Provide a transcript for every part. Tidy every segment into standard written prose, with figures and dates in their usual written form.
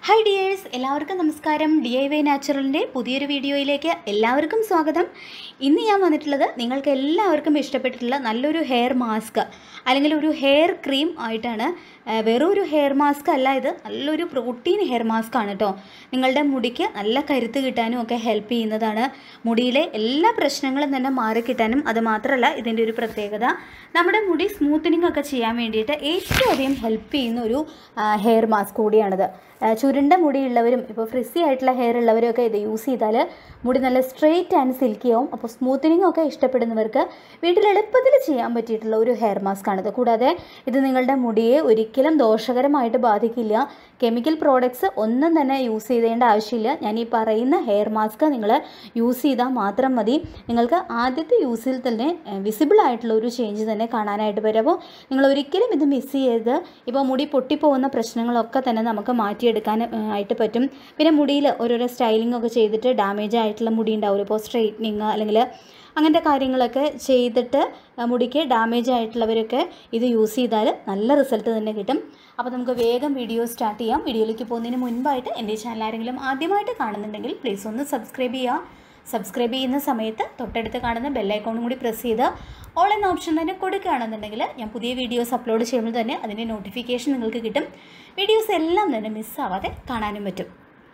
Hi dears, എല്ലാവർക്കും നമസ്കാരം. DIY നാച്ചുറലിൻ്റെ പുതിയൊരു വീഡിയോയിലേക്ക് എല്ലാവർക്കും സ്വാഗതം. ഇന്ന് ഞാൻ വന്നിട്ടുള്ളത് നിങ്ങൾക്ക് എല്ലാവർക്കും ഇഷ്ടപ്പെട്ടിട്ടുള്ള നല്ലൊരു ഹെയർ മാസ്ക് അല്ലെങ്കിൽ ഒരു ഹെയർ ക്രീം ആയിട്ടാണ്. വെറും ഒരു ഹെയർ മാസ്ക് അല്ല, ഇത് നല്ലൊരു പ്രോട്ടീൻ ഹെയർ മാസ്ക് ആണ് കേട്ടോ. നിങ്ങളുടെ മുടിക്ക് നല്ല കരുത്ത് കിട്ടാനും ഒക്കെ ഹെൽപ്പ് ചെയ്യുന്നതാണ്. മുടിയിലെ എല്ലാ പ്രശ്നങ്ങളും തന്നെ മാറിക്കിട്ടാനും. അത് മാത്രമല്ല, ഇതിൻ്റെ ഒരു പ്രത്യേകത നമ്മുടെ മുടി സ്മൂത്തനിങ് ഒക്കെ ചെയ്യാൻ വേണ്ടിയിട്ട് ഏറ്റവും അധികം ഹെൽപ്പ് ചെയ്യുന്ന ഒരു ഹെയർ മാസ്ക് കൂടിയാണിത്. ചുരുണ്ട മുടിയുള്ളവരും ഇപ്പോൾ ഫ്രിസി ആയിട്ടുള്ള ഹെയർ ഉള്ളവരും ഒക്കെ ഇത് യൂസ് ചെയ്താൽ മുടി നല്ല സ്ട്രെയിറ്റ് ആൻഡ് സിൽക്കി ആവും. അപ്പോൾ സ്മൂത്തനിങ് ഒക്കെ ഇഷ്ടപ്പെടുന്നവർക്ക് വീട്ടിൽ എളുപ്പത്തിൽ ചെയ്യാൻ പറ്റിയിട്ടുള്ള ഒരു ഹെയർ മാസ്ക് ആണിത്. കൂടാതെ ഇത് നിങ്ങളുടെ മുടിയെ ഒരിക്കലും ദോഷകരമായിട്ട് ബാധിക്കില്ല. കെമിക്കൽ പ്രോഡക്ട്സ് ഒന്നും തന്നെ യൂസ് ചെയ്തേണ്ട ആവശ്യമില്ല. ഞാൻ ഈ പറയുന്ന ഹെയർ മാസ്ക് നിങ്ങൾ യൂസ് ചെയ്താൽ മാത്രം മതി. നിങ്ങൾക്ക് ആദ്യത്തെ യൂസിൽ തന്നെ വിസിബിൾ ആയിട്ടുള്ള ഒരു ചേഞ്ച് തന്നെ കാണാനായിട്ട് വരും. അപ്പോൾ നിങ്ങൾ ഒരിക്കലും ഇത് മിസ് ചെയ്ത് ഇപ്പോൾ മുടി പൊട്ടിപ്പോകുന്ന പ്രശ്നങ്ങളൊക്കെ തന്നെ നമുക്ക് മാറ്റിയെടുക്കാൻ ആയിട്ട് പറ്റും. പിന്നെ മുടിയിൽ ഓരോരോ സ്റ്റൈലിംഗ് ഒക്കെ ചെയ്തിട്ട് ഡാമേജ് ആയിട്ടുള്ള മുടി ഉണ്ടാവില്ല, ഇപ്പോൾ സ്ട്രെയിറ്റനിങ് അല്ലെങ്കിൽ അങ്ങനത്തെ കാര്യങ്ങളൊക്കെ ചെയ്തിട്ട് മുടിക്ക് ഡാമേജ് ആയിട്ടുള്ളവരൊക്കെ ഇത് യൂസ് ചെയ്താൽ നല്ല റിസൾട്ട് തന്നെ കിട്ടും. അപ്പോൾ നമുക്ക് വേഗം വീഡിയോ സ്റ്റാർട്ട് ചെയ്യാം. വീഡിയോയിലേക്ക് പോകുന്നതിന് മുൻപായിട്ട് എൻ്റെ ചാനൽ ആരെങ്കിലും ആദ്യമായിട്ട് കാണുന്നുണ്ടെങ്കിൽ പ്ലീസ് ഒന്ന് സബ്സ്ക്രൈബ് ചെയ്യുക. സബ്സ്ക്രൈബ് ചെയ്യുന്ന സമയത്ത് തൊട്ടടുത്ത് കാണുന്ന ബെല്ലൈക്കോണും കൂടി പ്രസ് ചെയ്ത് ഓൾ എന്ന ഓപ്ഷൻ തന്നെ കൊടുക്കുകയാണെന്നുണ്ടെങ്കിൽ ഞാൻ പുതിയ വീഡിയോസ് അപ്ലോഡ് ചെയ്യുമ്പോൾ തന്നെ അതിൻ്റെ നോട്ടിഫിക്കേഷൻ നിങ്ങൾക്ക് കിട്ടും. വീഡിയോസ് എല്ലാം തന്നെ മിസ്സാവാതെ കാണാനും പറ്റും.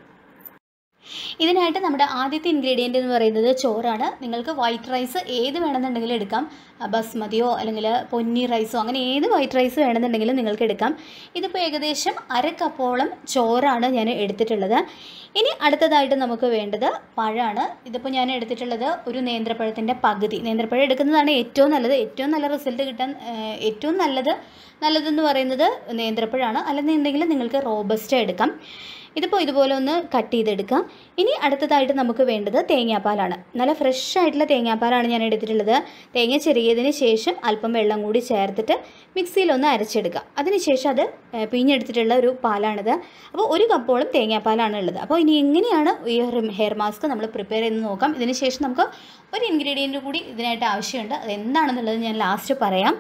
ഇതിനായിട്ട് നമ്മുടെ ആദ്യത്തെ ഇൻഗ്രീഡിയൻ്റ് എന്ന് പറയുന്നത് ചോറാണ്. നിങ്ങൾക്ക് വൈറ്റ് റൈസ് ഏത് വേണമെന്നുണ്ടെങ്കിലും എടുക്കാം. ബസ്മതിയോ അല്ലെങ്കിൽ പൊന്നി റൈസോ അങ്ങനെ ഏത് വൈറ്റ് റൈസ് വേണമെന്നുണ്ടെങ്കിലും നിങ്ങൾക്ക് എടുക്കാം. ഇതിപ്പോൾ ഏകദേശം 1/2 കപ്പോളം ചോറാണ് ഞാൻ എടുത്തിട്ടുള്ളത്. ഇനി അടുത്തതായിട്ട് നമുക്ക് വേണ്ടത് പഴമാണ്. ഇതിപ്പോൾ ഞാൻ എടുത്തിട്ടുള്ളത് ഒരു നേന്ത്രപ്പഴത്തിൻ്റെ പകുതി. നേന്ത്രപ്പഴം എടുക്കുന്നതാണ് ഏറ്റവും നല്ലത്. ഏറ്റവും നല്ല റിസൾട്ട് കിട്ടാൻ ഏറ്റവും നല്ലതെന്ന് പറയുന്നത് നേന്ത്രപ്പഴമാണ്. അല്ലെന്നുണ്ടെങ്കിൽ നിങ്ങൾക്ക് റോബസ്റ്റ എടുക്കാം. ഇതിപ്പോൾ ഇതുപോലെ ഒന്ന് കട്ട് ചെയ്തെടുക്കാം. ഇനി അടുത്തതായിട്ട് നമുക്ക് വേണ്ടത് തേങ്ങാപ്പാലാണ്. നല്ല ഫ്രഷ് ആയിട്ടുള്ള തേങ്ങാപ്പാലാണ് ഞാൻ എടുത്തിട്ടുള്ളത്. തേങ്ങ ചെറിയതിന് ശേഷം അല്പം വെള്ളം കൂടി ചേർത്തിട്ട് മിക്സിയിലൊന്ന് അരച്ചെടുക്കുക. അതിനുശേഷം അത് പിഴിഞ്ഞെടുത്തിട്ടുള്ള ഒരു പാലാണിത്. അപ്പോൾ 1 കപ്പോളം തേങ്ങാപ്പാലാണ് ഉള്ളത്. അപ്പോൾ ഇനി എങ്ങനെയാണ് ഈ ഹെയർ മാസ്ക് നമ്മൾ പ്രിപ്പയർ ചെയ്ത് നോക്കാം. ഇതിന് ശേഷം നമുക്ക് ഒരു ഇൻഗ്രീഡിയൻറ്റ് കൂടി ഇതിനായിട്ട് ആവശ്യമുണ്ട്. അതെന്താണെന്നുള്ളത് ഞാൻ ലാസ്റ്റ് പറയാം.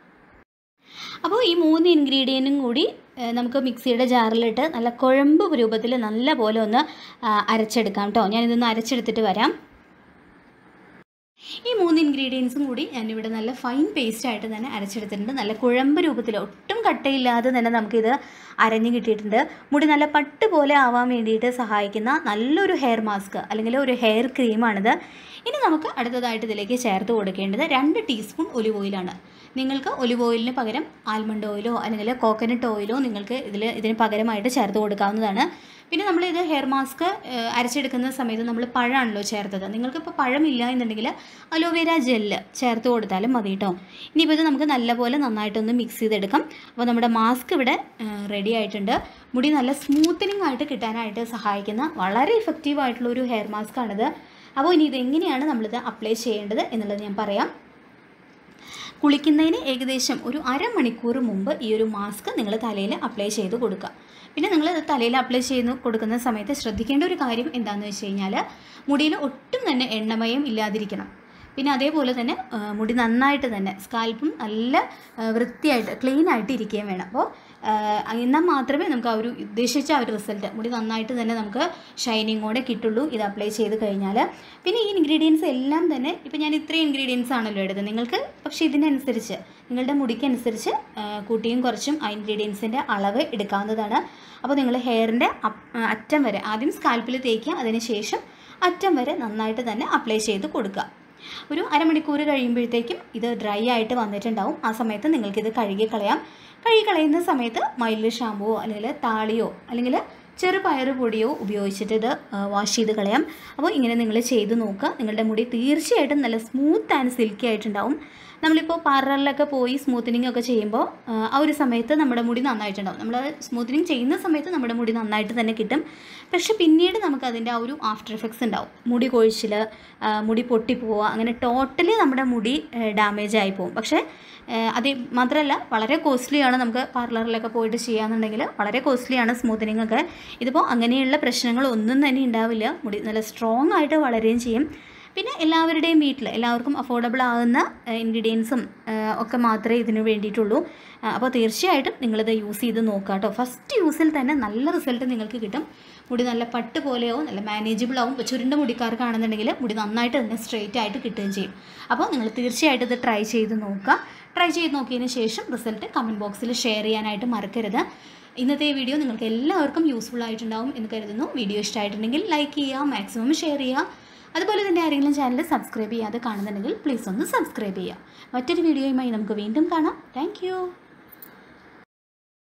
അപ്പോൾ ഈ 3 ഇൻഗ്രീഡിയൻറ്റും കൂടി നമുക്ക് മിക്സിയുടെ ജാറിലിട്ട് നല്ല കുഴമ്പ് രൂപത്തിൽ നല്ല പോലെ ഒന്ന് അരച്ചെടുക്കാം കേട്ടോ. ഞാനിതൊന്ന് അരച്ചെടുത്തിട്ട് വരാം. ഈ 3 ഇൻഗ്രീഡിയൻസും കൂടി ഞാനിവിടെ നല്ല ഫൈൻ പേസ്റ്റായിട്ട് തന്നെ അരച്ചെടുത്തിട്ടുണ്ട്. നല്ല കുഴമ്പ് രൂപത്തിൽ ഒട്ടും കട്ടയില്ലാതെ തന്നെ നമുക്കിത് അരഞ്ഞ് കിട്ടിയിട്ടുണ്ട്. മുടി നല്ല പട്ട് പോലെ ആവാൻ വേണ്ടിയിട്ട് സഹായിക്കുന്ന നല്ലൊരു ഹെയർ മാസ്ക് അല്ലെങ്കിൽ ഒരു ഹെയർ ക്രീമാണിത്. ഇനി നമുക്ക് അടുത്തതായിട്ട് ഇതിലേക്ക് ചേർത്ത് കൊടുക്കേണ്ടത് 2 ടീസ്പൂൺ ഒലിവ് ഓയിലാണ്. നിങ്ങൾക്ക് ഒലിവ് ഓയിലിന് പകരം ആൽമണ്ട് ഓയിലോ അല്ലെങ്കിൽ കോക്കനട്ട് ഓയിലോ നിങ്ങൾക്ക് ഇതിന് പകരമായിട്ട് ചേർത്ത് കൊടുക്കാവുന്നതാണ്. പിന്നെ നമ്മളിത് ഹെയർ മാസ്ക് അരച്ചെടുക്കുന്ന സമയത്ത് നമ്മൾ പഴമാണല്ലോ ചേർത്തത്. നിങ്ങൾക്കിപ്പോൾ പഴമില്ല എന്നുണ്ടെങ്കിൽ അലോവേര ജെല്ല് ചേർത്ത് കൊടുത്താലും മതി കേട്ടോ. ഇനിയിപ്പോൾ ഇത് നമുക്ക് നല്ലപോലെ നന്നായിട്ടൊന്ന് മിക്സ് ചെയ്തെടുക്കാം. അപ്പോൾ നമ്മുടെ മാസ്ക് ഇവിടെ റെഡി ആയിട്ടുണ്ട്. മുടി നല്ല സ്മൂത്തനിങ് ആയിട്ട് കിട്ടാനായിട്ട് സഹായിക്കുന്ന വളരെ ഇഫക്റ്റീവായിട്ടുള്ളൊരു ഹെയർ മാസ്ക് ആണിത്. അപ്പോൾ ഇനി ഇതെങ്ങനെയാണ് നമ്മളിത് അപ്ലൈ ചെയ്യേണ്ടത് എന്നുള്ളത് ഞാൻ പറയാം. കുളിക്കുന്നതിന് ഏകദേശം ഒരു 1/2 മണിക്കൂർ മുമ്പ് ഈ ഒരു മാസ്ക് നിങ്ങൾ തലയിൽ അപ്ലൈ ചെയ്ത് കൊടുക്കുക. പിന്നെ നിങ്ങൾ തലയിൽ അപ്ലൈ ചെയ്ത് കൊടുക്കുന്ന സമയത്ത് ശ്രദ്ധിക്കേണ്ട ഒരു കാര്യം എന്താണെന്ന് വെച്ച് കഴിഞ്ഞാൽ മുടിയിൽ ഒട്ടും തന്നെ എണ്ണമയം ഇല്ലാതിരിക്കണം. പിന്നെ അതേപോലെ തന്നെ മുടി നന്നായിട്ട് തന്നെ സ്കാൽപ്പും നല്ല വൃത്തിയായിട്ട് ക്ലീൻ ആയിട്ട് ഇരിക്കുകയും വേണം. അപ്പോൾ എന്നാൽ മാത്രമേ നമുക്ക് ആ ഒരു ഉദ്ദേശിച്ച ആ ഒരു റിസൾട്ട് മുടി നന്നായിട്ട് തന്നെ നമുക്ക് ഷൈനിങ്ങോടെ കിട്ടുള്ളൂ ഇത് അപ്ലൈ ചെയ്ത് കഴിഞ്ഞാൽ. പിന്നെ ഈ ഇൻഗ്രീഡിയൻസ് എല്ലാം തന്നെ ഇപ്പോൾ ഞാൻ ഇത്രയും ഇൻഗ്രീഡിയൻസ് ആണല്ലോ എടുത്തത്. നിങ്ങൾക്ക് പക്ഷേ ഇതിനനുസരിച്ച് നിങ്ങളുടെ മുടിക്കനുസരിച്ച് കൂട്ടിയും കുറച്ചും ആ ഇൻഗ്രീഡിയൻസിൻ്റെ അളവ് എടുക്കാവുന്നതാണ്. അപ്പോൾ നിങ്ങൾ ഹെയറിൻ്റെ അറ്റം വരെ ആദ്യം സ്കാൽപ്പിൽ തേക്കുക. അതിനുശേഷം അറ്റം വരെ നന്നായിട്ട് തന്നെ അപ്ലൈ ചെയ്ത് കൊടുക്കുക. ഒരു 1/2 മണിക്കൂർ കഴിയുമ്പോഴത്തേക്കും ഇത് ഡ്രൈ ആയിട്ട് വന്നിട്ടുണ്ടാവും. ആ സമയത്ത് നിങ്ങൾക്കിത് കഴുകിക്കളയാം. കഴുകിക്കളയുന്ന സമയത്ത് മൈൽഡ് ഷാമ്പുവോ അല്ലെങ്കിൽ താളിയോ അല്ലെങ്കിൽ ചെറുപയർ പൊടിയോ ഉപയോഗിച്ചിട്ട് ഇത് വാഷ് ചെയ്ത് കളയാം. അപ്പോൾ ഇങ്ങനെ നിങ്ങൾ ചെയ്ത് നോക്കുക. നിങ്ങളുടെ മുടി തീർച്ചയായിട്ടും നല്ല സ്മൂത്ത് ആൻഡ് സിൽക്കി ആയിട്ടുണ്ടാവും. നമ്മളിപ്പോൾ പാർലറിലൊക്കെ പോയി സ്മൂത്തനിങ് ഒക്കെ ചെയ്യുമ്പോൾ ആ ഒരു സമയത്ത് നമ്മുടെ മുടി നന്നായിട്ടുണ്ടാവും. നമ്മൾ സ്മൂത്തനിങ് ചെയ്യുന്ന സമയത്ത് നമ്മുടെ മുടി നന്നായിട്ട് തന്നെ കിട്ടും. പക്ഷെ പിന്നീട് നമുക്കതിൻ്റെ ആ ഒരു ആഫ്റ്റർ എഫക്ട്സ് ഉണ്ടാവും. മുടി കൊഴിച്ചിൽ, മുടി പൊട്ടിപ്പോവുക, അങ്ങനെ ടോട്ടലി നമ്മുടെ മുടി ഡാമേജ് ആയി പോകും. പക്ഷേ അത് മാത്രമല്ല വളരെ കോസ്റ്റ്ലിയാണ്. നമുക്ക് പാർലറിലൊക്കെ പോയിട്ട് ചെയ്യാന്നുണ്ടെങ്കിൽ വളരെ കോസ്റ്റ്ലിയാണ് സ്മൂത്തനിങ് ഒക്കെ. ഇതിപ്പോൾ അങ്ങനെയുള്ള പ്രശ്നങ്ങളൊന്നും തന്നെ ഉണ്ടാവില്ല. മുടി നല്ല സ്ട്രോങ് ആയിട്ട് വളരുകയും ചെയ്യും. പിന്നെ എല്ലാവരുടെയും വീട്ടിൽ എല്ലാവർക്കും അഫോർഡബിൾ ആകുന്ന ഇൻഗ്രീഡിയൻസും ഒക്കെ മാത്രമേ ഇതിന് വേണ്ടിയിട്ടുള്ളൂ. അപ്പോൾ തീർച്ചയായിട്ടും നിങ്ങളിത് യൂസ് ചെയ്ത് നോക്കുക കേട്ടോ. ഫസ്റ്റ് യൂസിൽ തന്നെ നല്ല റിസൾട്ട് നിങ്ങൾക്ക് കിട്ടും. മുടി നല്ല പട്ട് പോലെയാവും, നല്ല മാനേജബിൾ ആവും. ഇപ്പോൾ ചുരുണ്ട മുടിക്കാർക്കാണെന്നുണ്ടെങ്കിൽ മുടി നന്നായിട്ട് തന്നെ സ്ട്രെയിറ്റ് ആയിട്ട് കിട്ടുകയും ചെയ്യും. അപ്പോൾ നിങ്ങൾ തീർച്ചയായിട്ടും ഇത് ട്രൈ ചെയ്ത് നോക്കുക. ട്രൈ ചെയ്ത് നോക്കിയതിന് ശേഷം റിസൾട്ട് കമൻറ്റ് ബോക്സിൽ ഷെയർ ചെയ്യാനായിട്ട് മറക്കരുത്. ഇന്നത്തെ വീഡിയോ നിങ്ങൾക്ക് എല്ലാവർക്കും യൂസ്ഫുൾ ആയിട്ടുണ്ടാവും എന്ന് കരുതുന്നു. വീഡിയോ ഇഷ്ടമായിട്ടുണ്ടെങ്കിൽ ലൈക്ക് ചെയ്യുക, മാക്സിമം ഷെയർ ചെയ്യുക. അതുപോലെ തന്നെ ആരെങ്കിലും ചാനൽ സബ്സ്ക്രൈബ് ചെയ്യാതെ കാണുന്നുണ്ടെങ്കിൽ പ്ലീസ് ഒന്ന് സബ്സ്ക്രൈബ് ചെയ്യുക. മറ്റൊരു വീഡിയോയുമായി നമുക്ക് വീണ്ടും കാണാം. താങ്ക്